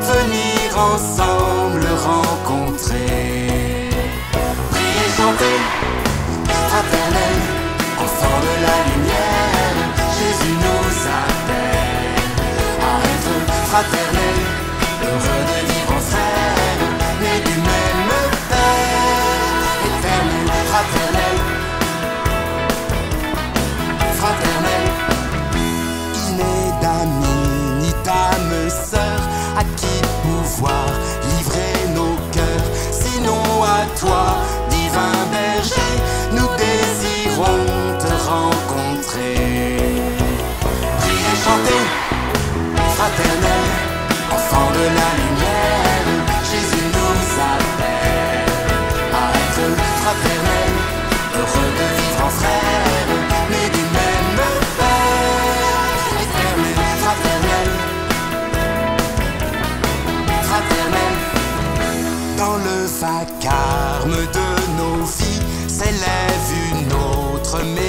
venir ensemble rencontrer. Priez, chantez, fraternel, enfants de la lumière, Jésus nous appelle à être fraternel, heureux de vivre en frères, nés du même Père, éternel, fraternel, fraternel. Il n'est d'amis ni d'âme sœur à qui pouvoir livrer nos cœurs, sinon à toi, divin berger, nous désirons te rencontrer. Priez, chantez, fraternel, enfants de la lumière, Jésus nous appelle à être fraternel, heureux de vivre en frères, nés du même Père, éternel, fraternel, fraternel. Dans le vacarme de nos vies s'élève une autre